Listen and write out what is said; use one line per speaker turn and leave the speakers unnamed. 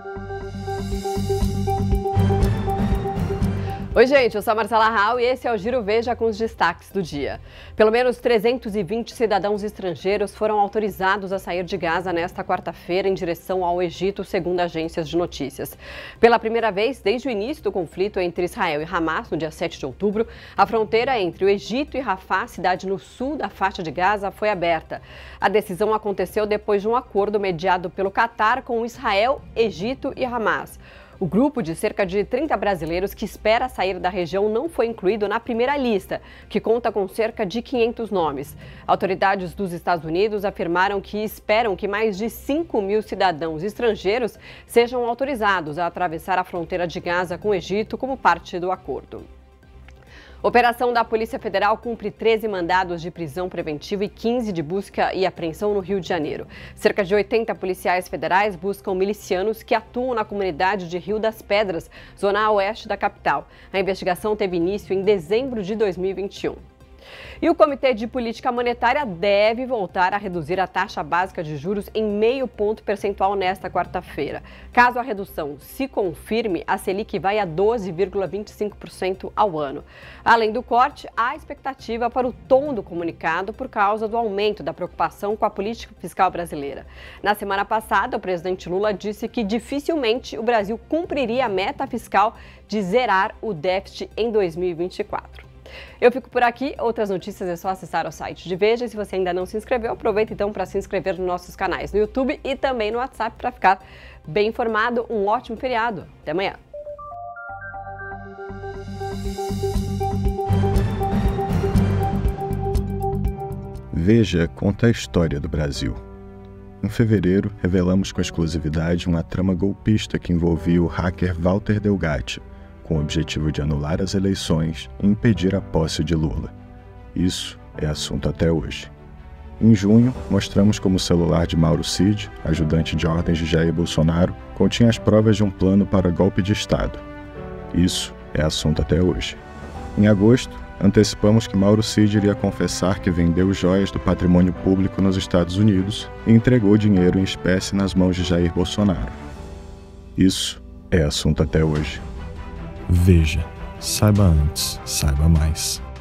Oi gente, eu sou a Marcela Rau e esse é o Giro Veja com os destaques do dia. Pelo menos 320 cidadãos estrangeiros foram autorizados a sair de Gaza nesta quarta-feira em direção ao Egito, segundo agências de notícias. Pela primeira vez desde o início do conflito entre Israel e Hamas, no dia 7 de outubro, a fronteira entre o Egito e Rafah, cidade no sul da faixa de Gaza, foi aberta. A decisão aconteceu depois de um acordo mediado pelo Catar com Israel, Egito e Hamas. O grupo de cerca de 30 brasileiros que espera sair da região não foi incluído na primeira lista, que conta com cerca de 500 nomes. Autoridades dos Estados Unidos afirmaram que esperam que mais de 5.000 cidadãos estrangeiros sejam autorizados a atravessar a fronteira de Gaza com o Egito como parte do acordo. Operação da Polícia Federal cumpre 13 mandados de prisão preventiva e 15 de busca e apreensão no Rio de Janeiro. Cerca de 80 policiais federais buscam milicianos que atuam na comunidade de Rio das Pedras, zona oeste da capital. A investigação teve início em dezembro de 2021. E o Comitê de Política Monetária deve voltar a reduzir a taxa básica de juros em 0,5 ponto percentual nesta quarta-feira. Caso a redução se confirme, a Selic vai a 12,25% ao ano. Além do corte, há expectativa para o tom do comunicado por causa do aumento da preocupação com a política fiscal brasileira. Na semana passada, o presidente Lula disse que dificilmente o Brasil cumpriria a meta fiscal de zerar o déficit em 2024. Eu fico por aqui, outras notícias é só acessar o site de Veja. Se você ainda não se inscreveu, aproveita então para se inscrever nos nossos canais no YouTube e também no WhatsApp para ficar bem informado. Um ótimo feriado. Até amanhã.
Veja conta a história do Brasil. Em fevereiro, revelamos com exclusividade uma trama golpista que envolvia o hacker Walter Delgatti, com o objetivo de anular as eleições e impedir a posse de Lula. Isso é assunto até hoje. Em junho, mostramos como o celular de Mauro Cid, ajudante de ordens de Jair Bolsonaro, continha as provas de um plano para golpe de Estado. Isso é assunto até hoje. Em agosto, antecipamos que Mauro Cid iria confessar que vendeu joias do patrimônio público nos Estados Unidos e entregou dinheiro em espécie nas mãos de Jair Bolsonaro. Isso é assunto até hoje.
Veja, saiba antes, saiba mais.